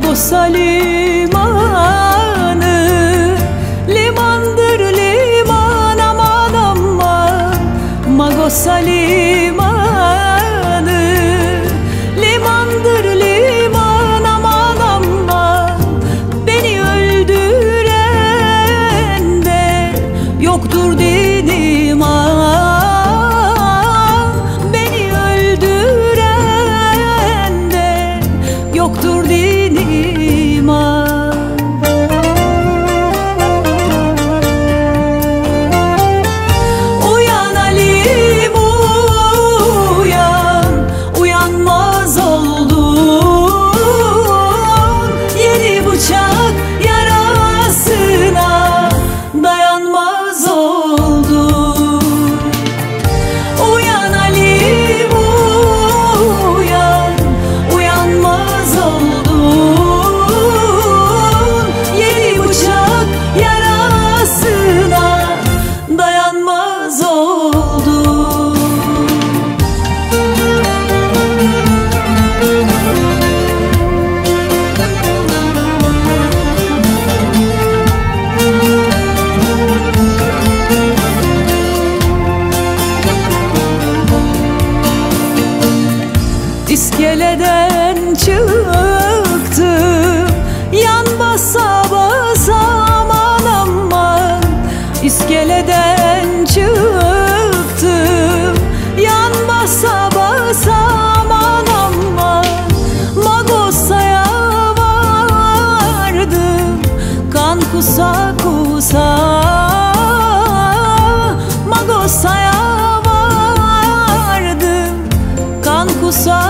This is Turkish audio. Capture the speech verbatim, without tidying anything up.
Magosa limanı, limandır liman aman aman. Magosa limanı, limandır liman aman aman. Beni öldüren de yoktur din iman. Beni öldüren de yoktur din iman. Uyan Ali'm uyan, uyanmaz oldun. Yedi bıçak yarasına dayanmaz oldun. Uyan Ali'm uyan, uyanmaz oldun. Yedi bıçak yarasına dayanmaz oldun. İskeleden çıktım, yan basa basa aman aman. İskeleden çıktım, yan basa basa aman aman. Magosa'ya vardım, kan kusa kusa. Magosa'ya vardım, kan kusa